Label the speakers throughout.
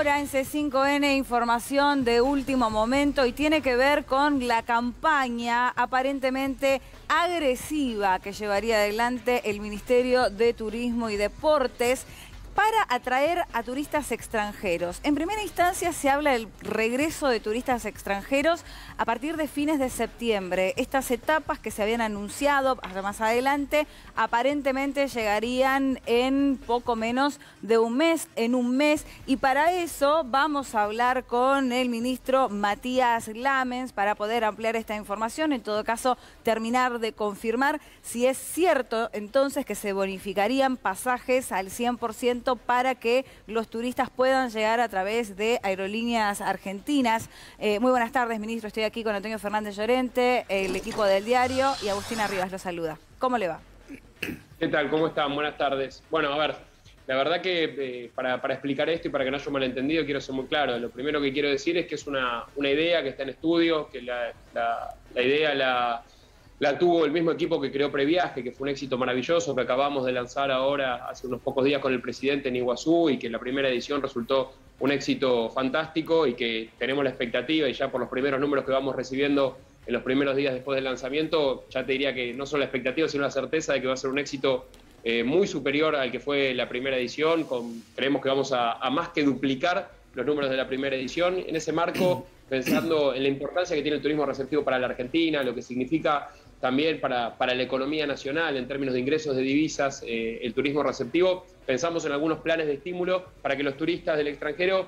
Speaker 1: Ahora en C5N información de último momento y tiene que ver con la campaña aparentemente agresiva que llevaría adelante el Ministerio de Turismo y Deportes para atraer a turistas extranjeros. En primera instancia se habla del regreso de turistas extranjeros a partir de fines de septiembre. Estas etapas que se habían anunciado más adelante aparentemente llegarían en poco menos de un mes, y para eso vamos a hablar con el ministro Matías Lamens para poder ampliar esta información, en todo caso terminar de confirmar si es cierto entonces que se bonificarían pasajes al 100% para que los turistas puedan llegar a través de Aerolíneas Argentinas. Muy buenas tardes, ministro. Estoy aquí con Antonio Fernández Llorente, el equipo del diario, y Agustina Rivas lo saluda. ¿Cómo le va?
Speaker 2: ¿Qué tal? ¿Cómo están? Buenas tardes. Bueno, a ver, la verdad que para explicar esto y para que no haya un malentendido, quiero ser muy claro. Lo primero que quiero decir es que es una idea que está en estudio, que la idea la tuvo el mismo equipo que creó Previaje, que fue un éxito maravilloso, que acabamos de lanzar ahora hace unos pocos días con el presidente en Iguazú, y que la primera edición resultó un éxito fantástico y que tenemos la expectativa, y ya por los primeros números que vamos recibiendo en los primeros días después del lanzamiento, ya te diría que no solo la expectativa, sino la certeza de que va a ser un éxito muy superior al que fue la primera edición. Creemos que vamos a más que duplicar los números de la primera edición. En ese marco, pensando en la importancia que tiene el turismo receptivo para la Argentina, lo que significa también para la economía nacional en términos de ingresos de divisas, el turismo receptivo, pensamos en algunos planes de estímulo para que los turistas del extranjero,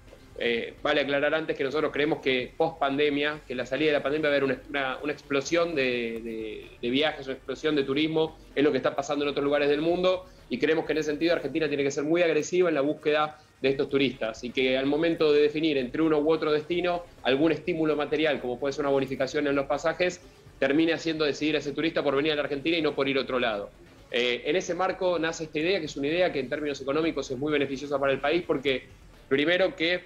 Speaker 2: vale aclarar antes que nosotros creemos que post pandemia, que en la salida de la pandemia va a haber una explosión de viajes, una explosión de turismo, es lo que está pasando en otros lugares del mundo, y creemos que en ese sentido Argentina tiene que ser muy agresiva en la búsqueda de estos turistas, y que al momento de definir entre uno u otro destino algún estímulo material, como puede ser una bonificación en los pasajes, termine haciendo decidir a ese turista por venir a la Argentina y no por ir a otro lado. En ese marco nace esta idea, que es una idea que en términos económicos es muy beneficiosa para el país, porque primero que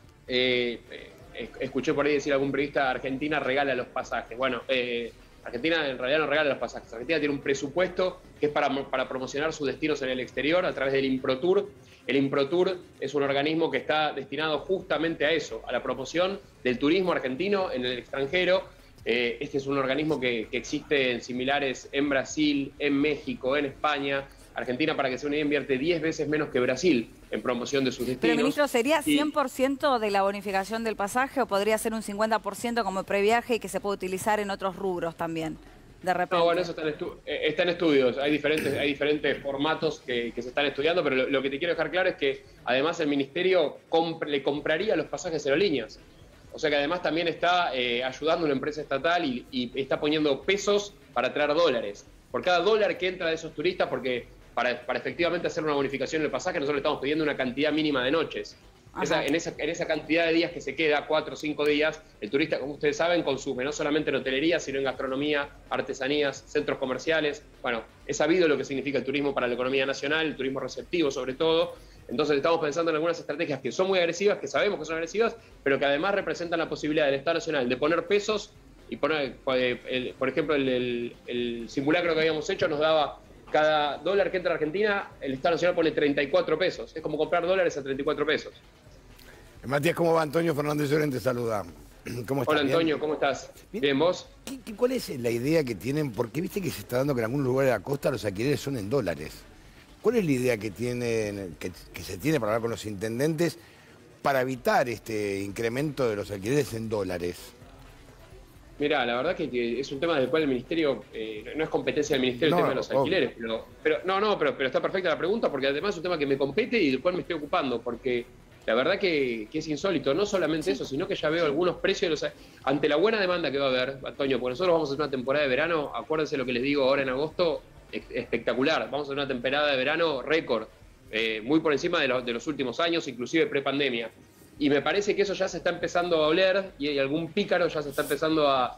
Speaker 2: escuché por ahí decir algún periodista: Argentina regala los pasajes. Bueno, Argentina en realidad no regala los pasajes. Argentina tiene un presupuesto que es para promocionar sus destinos en el exterior a través del IMPROTUR. El IMPROTUR es un organismo que está destinado justamente a eso, a la promoción del turismo argentino en el extranjero. Este es un organismo que existe en similares en Brasil, en México, en España. Argentina, para que sea una idea, invierte 10 veces menos que Brasil en promoción de sus destinos.
Speaker 1: Pero, ministro, ¿sería 100% de la bonificación del pasaje o podría ser un 50% como previaje y que se puede utilizar en otros rubros también, de repente?
Speaker 2: No, bueno, eso está en estudios. Hay diferentes formatos que se están estudiando, pero lo que te quiero dejar claro es que además el Ministerio le compraría los pasajes a aerolíneas. O sea que además también está ayudando a una empresa estatal y está poniendo pesos para traer dólares. Por cada dólar que entra de esos turistas, porque para efectivamente hacer una bonificación en el pasaje, nosotros le estamos pidiendo una cantidad mínima de noches. En esa cantidad de días que se queda, 4 o 5 días, el turista, como ustedes saben, consume no solamente en hotelería, sino en gastronomía, artesanías, centros comerciales. Bueno, es sabido lo que significa el turismo para la economía nacional, el turismo receptivo sobre todo. Entonces estamos pensando en algunas estrategias que son muy agresivas, que sabemos que son agresivas, pero que además representan la posibilidad del Estado Nacional de poner pesos y poner, por ejemplo, el simulacro que habíamos hecho nos daba, cada dólar que entra a Argentina, el Estado Nacional pone 34 pesos. Es como comprar dólares a 34 pesos.
Speaker 3: Matías, ¿cómo va? Antonio Fernández Llorente saluda. ¿Cómo estás?
Speaker 2: Hola, Antonio, ¿cómo estás? ¿Bien, vos?
Speaker 3: ¿Cuál es la idea que tienen? Porque viste que se está dando que en algunos lugares de la costa los alquileres son en dólares. ¿Cuál es la idea que se tiene para hablar con los intendentes para evitar este incremento de los alquileres en dólares?
Speaker 2: Mirá, la verdad que es un tema del cual el Ministerio, no es competencia del Ministerio el tema de los alquileres, pero está perfecta la pregunta, porque además es un tema que me compete y del cual me estoy ocupando, porque la verdad que es insólito, no solamente eso, sino que ya veo algunos precios, ante la buena demanda que va a haber, Antonio, porque nosotros vamos a hacer una temporada de verano, acuérdense lo que les digo ahora en agosto, espectacular, vamos a hacer una temporada de verano récord, muy por encima de los últimos años, inclusive prepandemia. Y me parece que eso ya se está empezando a oler y algún pícaro ya se está empezando a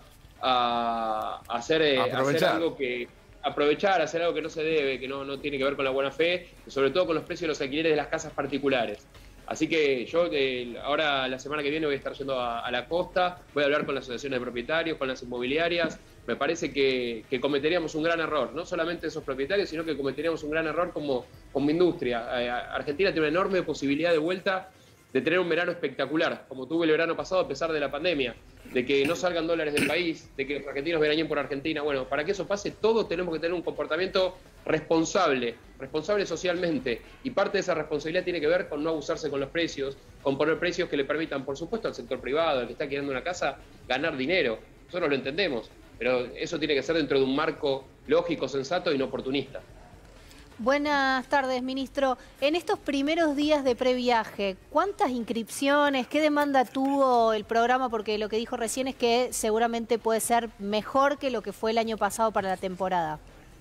Speaker 2: hacer algo que hacer algo que no se debe, que no tiene que ver con la buena fe, y sobre todo con los precios de los alquileres de las casas particulares. Así que yo ahora la semana que viene voy a estar yendo a la costa, voy a hablar con las asociaciones de propietarios, con las inmobiliarias. Me parece que cometeríamos un gran error, no solamente esos propietarios, sino que cometeríamos un gran error como industria. Argentina tiene una enorme posibilidad de vuelta de tener un verano espectacular, como tuve el verano pasado a pesar de la pandemia, de que no salgan dólares del país, de que los argentinos verañen por Argentina. Bueno, para que eso pase, todos tenemos que tener un comportamiento responsable socialmente, y parte de esa responsabilidad tiene que ver con no abusarse con los precios, con poner precios que le permitan, por supuesto, al sector privado, al que está alquilando una casa, ganar dinero. Nosotros lo entendemos, pero eso tiene que ser dentro de un marco lógico, sensato y no oportunista.
Speaker 4: Buenas tardes, ministro. En estos primeros días de previaje, ¿cuántas inscripciones, qué demanda tuvo el programa? Porque lo que dijo recién es que seguramente puede ser mejor que lo que fue el año pasado para la temporada.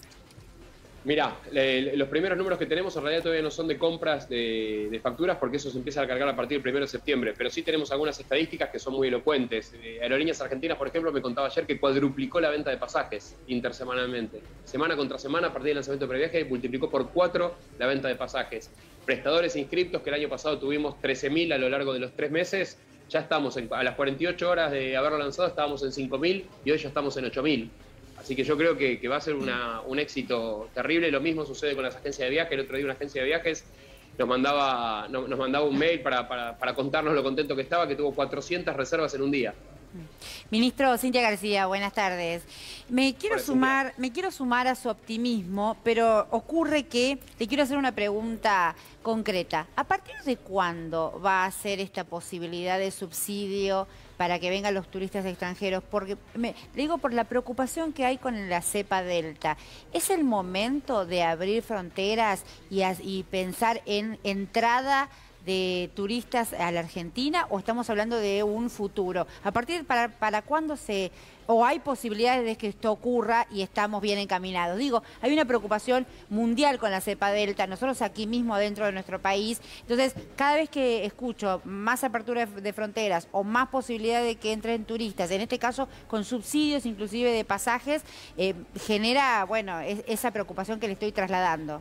Speaker 2: Mirá, los primeros números que tenemos en realidad todavía no son de compras de facturas, porque eso se empieza a cargar a partir del 1 de septiembre, pero sí tenemos algunas estadísticas que son muy elocuentes. Aerolíneas Argentinas, por ejemplo, me contaba ayer que cuadruplicó la venta de pasajes intersemanalmente. Semana contra semana, a partir del lanzamiento de previaje, multiplicó por 4 la venta de pasajes. Prestadores inscriptos, que el año pasado tuvimos 13.000 a lo largo de los 3 meses, ya estamos a las 48 horas de haberlo lanzado, estábamos en 5.000 y hoy ya estamos en 8.000. Así que yo creo que va a ser un éxito terrible. Lo mismo sucede con las agencias de viajes. El otro día una agencia de viajes nos mandaba un mail para contarnos lo contento que estaba, que tuvo 400 reservas en un día.
Speaker 5: Ministro, Cintia García, buenas tardes. Me quiero sumar a su optimismo, pero ocurre que le quiero hacer una pregunta concreta. ¿A partir de cuándo va a ser esta posibilidad de subsidio para que vengan los turistas extranjeros? Porque le digo por la preocupación que hay con la cepa Delta. ¿Es el momento de abrir fronteras y pensar en entrada de turistas a la Argentina, o estamos hablando de un futuro? ¿A partir para cuándo o hay posibilidades de que esto ocurra y estamos bien encaminados? Digo, hay una preocupación mundial con la cepa Delta, nosotros aquí mismo dentro de nuestro país. Entonces, cada vez que escucho más apertura de fronteras o más posibilidad de que entren turistas, en este caso con subsidios inclusive de pasajes, genera, bueno, esa preocupación que le estoy trasladando.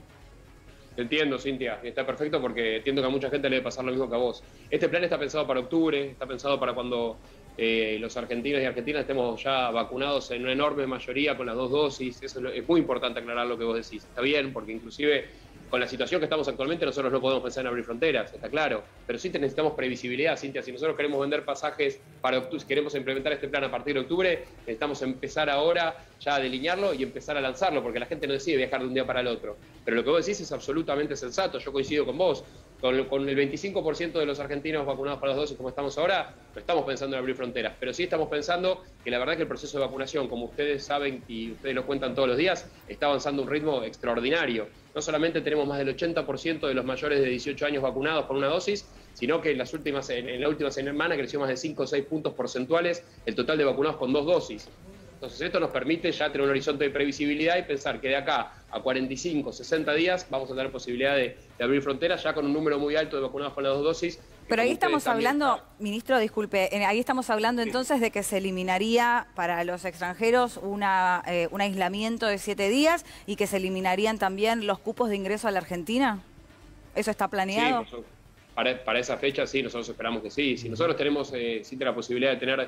Speaker 2: Te entiendo, Cintia, está perfecto, porque entiendo que a mucha gente le debe pasar lo mismo que a vos. Este plan está pensado para octubre, está pensado para cuando los argentinos y argentinas estemos ya vacunados en una enorme mayoría con las 2 dosis. Eso es muy importante aclarar lo que vos decís. Está bien, porque inclusive con la situación que estamos actualmente nosotros no podemos pensar en abrir fronteras, está claro. Pero sí necesitamos previsibilidad, Cintia. Si nosotros queremos vender pasajes para octubre, si queremos implementar este plan a partir de octubre, necesitamos empezar ahora ya a delinearlo y empezar a lanzarlo, porque la gente no decide viajar de un día para el otro. Pero lo que vos decís es absolutamente sensato, yo coincido con vos. Con el 25% de los argentinos vacunados para las dosis como estamos ahora, no estamos pensando en abrir fronteras, pero sí estamos pensando que la verdad que el proceso de vacunación, como ustedes saben y ustedes lo cuentan todos los días, está avanzando a un ritmo extraordinario. No solamente tenemos más del 80% de los mayores de 18 años vacunados por una dosis, sino que en la última semana creció más de 5 o 6 puntos porcentuales el total de vacunados con 2 dosis. Entonces esto nos permite ya tener un horizonte de previsibilidad y pensar que de acá a 45, 60 días vamos a tener posibilidad de abrir fronteras ya con un número muy alto de vacunados con las 2 dosis.
Speaker 1: Pero ahí estamos hablando, ministro, disculpe, ahí estamos hablando entonces de que se eliminaría para los extranjeros un aislamiento de 7 días y que se eliminarían también los cupos de ingreso a la Argentina. ¿Eso está planeado?
Speaker 2: Sí, para esa fecha sí, nosotros esperamos que sí. Si nosotros tenemos la posibilidad de tener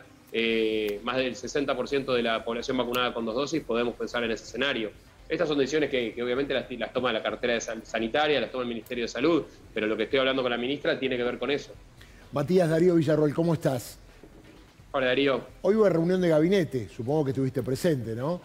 Speaker 2: más del 60% de la población vacunada con 2 dosis, podemos pensar en ese escenario. Estas son decisiones que obviamente las toma la cartera sanitaria, las toma el Ministerio de Salud, pero lo que estoy hablando con la ministra tiene que ver con eso.
Speaker 6: Matías Darío Villarroel, ¿cómo estás?
Speaker 2: Hola, Darío.
Speaker 6: Hoy hubo reunión de gabinete, supongo que estuviste presente, ¿no?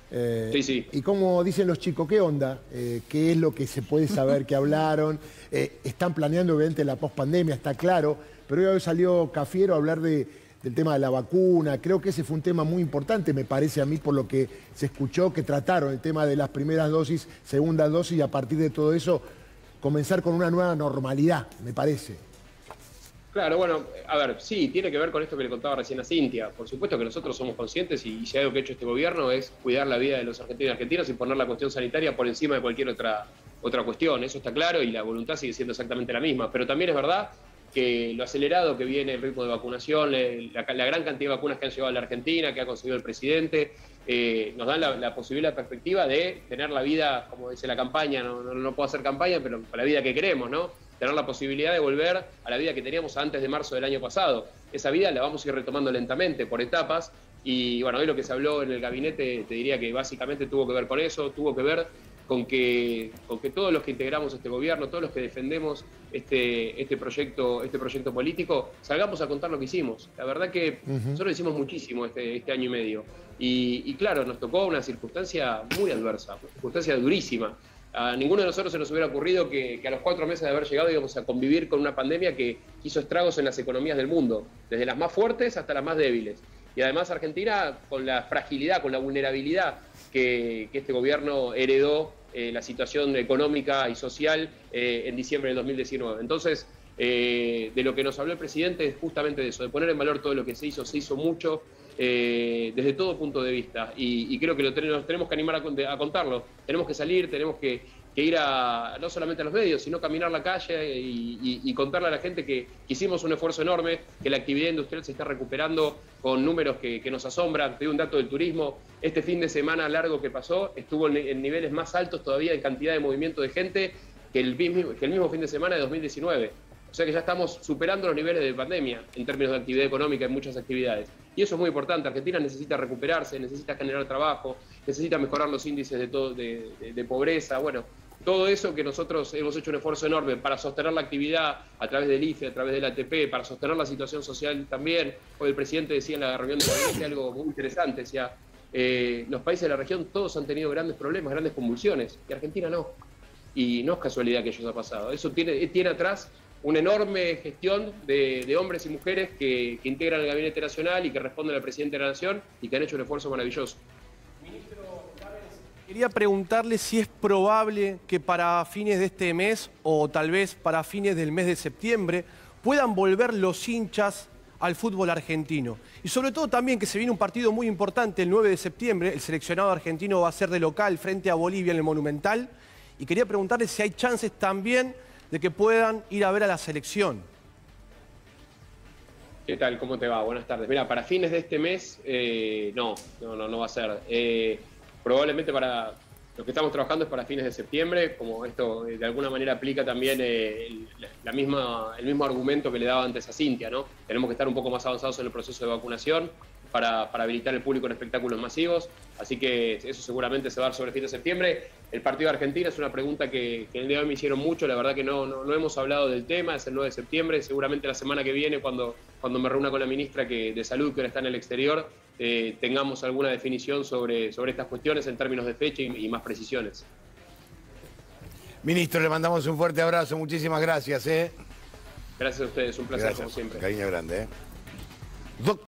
Speaker 2: Sí.
Speaker 6: Y como dicen los chicos, ¿qué onda? ¿Qué es lo que se puede saber que hablaron? Están planeando obviamente la pospandemia, está claro, pero hoy salió Cafiero a hablar del tema de la vacuna. Creo que ese fue un tema muy importante, me parece a mí, por lo que se escuchó, que trataron el tema de las primeras dosis, segundas dosis, y a partir de todo eso comenzar con una nueva normalidad, me parece.
Speaker 2: Claro, bueno, a ver, sí, tiene que ver con esto que le contaba recién a Cintia. Por supuesto que nosotros somos conscientes y si algo que ha hecho este gobierno es cuidar la vida de los argentinos y argentinas y poner la cuestión sanitaria por encima de cualquier otra cuestión. Eso está claro y la voluntad sigue siendo exactamente la misma. Pero también es verdad que lo acelerado que viene el ritmo de vacunación, la gran cantidad de vacunas que han llegado a la Argentina, que ha conseguido el presidente, nos dan la posibilidad, la perspectiva de tener la vida, como dice la campaña, no puedo hacer campaña, pero la vida que queremos, ¿no? Tener la posibilidad de volver a la vida que teníamos antes de marzo del año pasado. Esa vida la vamos a ir retomando lentamente, por etapas, y bueno, hoy lo que se habló en el gabinete, te diría que básicamente tuvo que ver con eso, tuvo que ver con que todos los que integramos este gobierno, todos los que defendemos este proyecto político, salgamos a contar lo que hicimos. La verdad que nosotros hicimos muchísimo este año y medio. Y claro, nos tocó una circunstancia muy adversa, una circunstancia durísima. A ninguno de nosotros se nos hubiera ocurrido que a los 4 meses de haber llegado íbamos a convivir con una pandemia que hizo estragos en las economías del mundo, desde las más fuertes hasta las más débiles. Y además Argentina, con la fragilidad, con la vulnerabilidad que este gobierno heredó, la situación económica y social en diciembre del 2019. Entonces, de lo que nos habló el presidente es justamente de eso, de poner en valor todo lo que se hizo mucho, desde todo punto de vista. Y creo que nos tenemos que animar a contarlo. Tenemos que salir, tenemos que ir no solamente a los medios, sino caminar la calle y contarle a la gente que hicimos un esfuerzo enorme, que la actividad industrial se está recuperando con números que nos asombran. Te doy un dato del turismo. Este fin de semana largo que pasó estuvo en niveles más altos todavía en cantidad de movimiento de gente que el mismo fin de semana de 2019. O sea que ya estamos superando los niveles de pandemia en términos de actividad económica en muchas actividades. Y eso es muy importante. Argentina necesita recuperarse, necesita generar trabajo, necesita mejorar los índices de pobreza. Bueno, todo eso que nosotros hemos hecho un esfuerzo enorme para sostener la actividad a través del IFE, a través del ATP, para sostener la situación social también. Hoy el presidente decía en la reunión de gabinete algo muy interesante, decía, los países de la región todos han tenido grandes problemas, grandes convulsiones, y Argentina no. Y no es casualidad que eso haya pasado. Eso tiene atrás una enorme gestión de hombres y mujeres que integran el Gabinete Nacional y que responden al presidente de la Nación y que han hecho un esfuerzo maravilloso.
Speaker 7: Ministro Gámez, quería preguntarle si es probable que para fines de este mes o tal vez para fines del mes de septiembre puedan volver los hinchas al fútbol argentino. Y sobre todo también que se viene un partido muy importante el 9 de septiembre, el seleccionado argentino va a ser de local frente a Bolivia en el Monumental. Y quería preguntarle si hay chances también de que puedan ir a ver a la selección.
Speaker 2: ¿Qué tal? ¿Cómo te va? Buenas tardes. Mira, para fines de este mes, no va a ser. Probablemente para lo que estamos trabajando es para fines de septiembre, como esto de alguna manera aplica también el mismo argumento que le daba antes a Cintia, ¿no? Tenemos que estar un poco más avanzados en el proceso de vacunación para habilitar el público en espectáculos masivos, así que eso seguramente se va a dar sobre el fin de septiembre. El partido de Argentina es una pregunta que el día de hoy me hicieron mucho, la verdad que no hemos hablado del tema, es el 9 de septiembre, seguramente la semana que viene cuando me reúna con la ministra de Salud, que ahora está en el exterior, tengamos alguna definición sobre estas cuestiones en términos de fecha y más precisiones.
Speaker 3: Ministro, le mandamos un fuerte abrazo, muchísimas gracias.
Speaker 2: Gracias a ustedes, un placer
Speaker 3: Gracias,
Speaker 2: como siempre.
Speaker 3: Cariño grande.